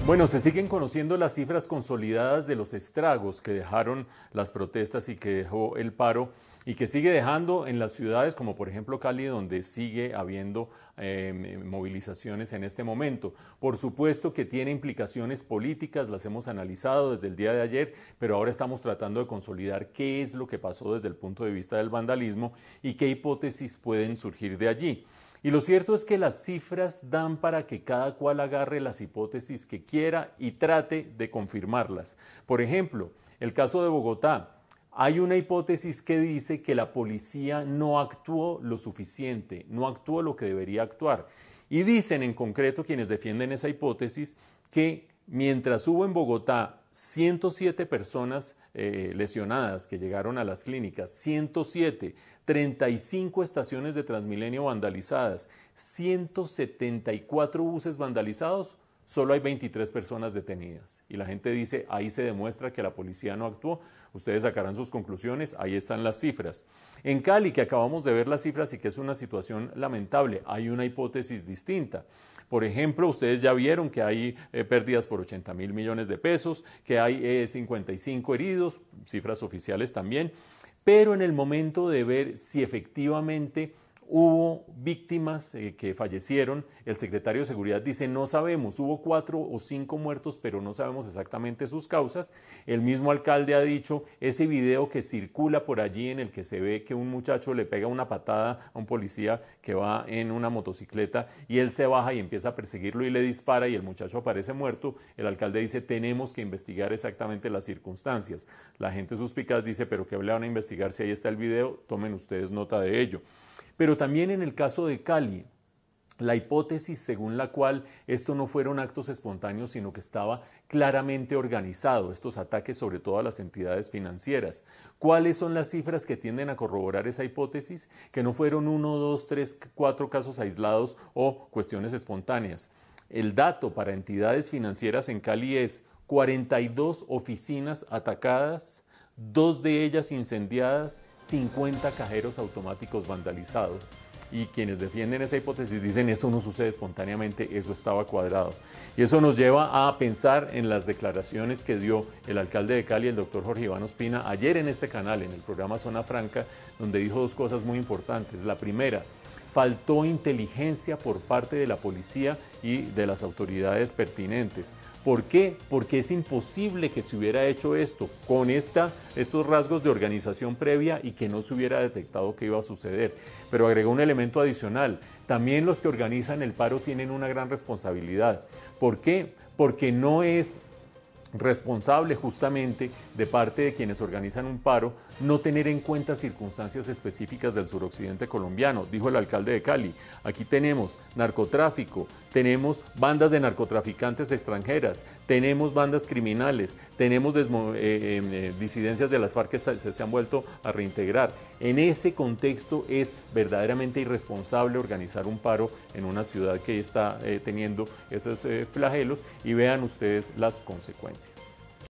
Bueno, se siguen conociendo las cifras consolidadas de los estragos que dejaron las protestas y que dejó el paro y que sigue dejando en las ciudades como por ejemplo Cali, donde sigue habiendo movilizaciones en este momento. Por supuesto que tiene implicaciones políticas, las hemos analizado desde el día de ayer, pero ahora estamos tratando de consolidar qué es lo que pasó desde el punto de vista del vandalismo y qué hipótesis pueden surgir de allí. Y lo cierto es que las cifras dan para que cada cual agarre las hipótesis que quiera y trate de confirmarlas. Por ejemplo, el caso de Bogotá. Hay una hipótesis que dice que la policía no actuó lo suficiente, no actuó lo que debería actuar. Y dicen en concreto quienes defienden esa hipótesis que mientras hubo en Bogotá 107 personas lesionadas que llegaron a las clínicas, 107, 35 estaciones de Transmilenio vandalizadas, 174 buses vandalizados, solo hay 23 personas detenidas. Y la gente dice, ahí se demuestra que la policía no actuó. Ustedes sacarán sus conclusiones, ahí están las cifras. En Cali, que acabamos de ver las cifras y que es una situación lamentable, hay una hipótesis distinta. Por ejemplo, ustedes ya vieron que hay pérdidas por 80.000 millones de pesos, que hay 55 heridos, cifras oficiales también, pero en el momento de ver si efectivamente hubo víctimas que fallecieron, el secretario de Seguridad dice no sabemos, hubo 4 o 5 muertos, pero no sabemos exactamente sus causas. El mismo alcalde ha dicho ese video que circula por allí en el que se ve que un muchacho le pega una patada a un policía que va en una motocicleta y él se baja y empieza a perseguirlo y le dispara y el muchacho aparece muerto. El alcalde dice tenemos que investigar exactamente las circunstancias. La gente suspicaz dice pero ¿qué le van a investigar si ahí está el video? Tomen ustedes nota de ello. Pero también en el caso de Cali, la hipótesis según la cual esto no fueron actos espontáneos, sino que estaba claramente organizado, estos ataques sobre todo a las entidades financieras. ¿Cuáles son las cifras que tienden a corroborar esa hipótesis? Que no fueron 1, 2, 3, 4 casos aislados o cuestiones espontáneas. El dato para entidades financieras en Cali es 42 oficinas atacadas, 2 de ellas incendiadas, 50 cajeros automáticos vandalizados. Y quienes defienden esa hipótesis dicen eso no sucede espontáneamente, eso estaba cuadrado. Y eso nos lleva a pensar en las declaraciones que dio el alcalde de Cali, el doctor Jorge Iván Ospina, ayer en este canal, en el programa Zona Franca, donde dijo 2 cosas muy importantes. La primera, faltó inteligencia por parte de la policía y de las autoridades pertinentes. ¿Por qué? Porque es imposible que se hubiera hecho esto con estos rasgos de organización previa y que no se hubiera detectado que iba a suceder. Pero agregó un elemento adicional. También los que organizan el paro tienen una gran responsabilidad. ¿Por qué? Porque no es responsable justamente de parte de quienes organizan un paro no tener en cuenta circunstancias específicas del suroccidente colombiano, dijo el alcalde de Cali. Aquí tenemos narcotráfico, tenemos bandas de narcotraficantes extranjeras, tenemos bandas criminales, tenemos disidencias de las FARC que se han vuelto a reintegrar. En ese contexto es verdaderamente irresponsable organizar un paro en una ciudad que está teniendo esos flagelos y vean ustedes las consecuencias.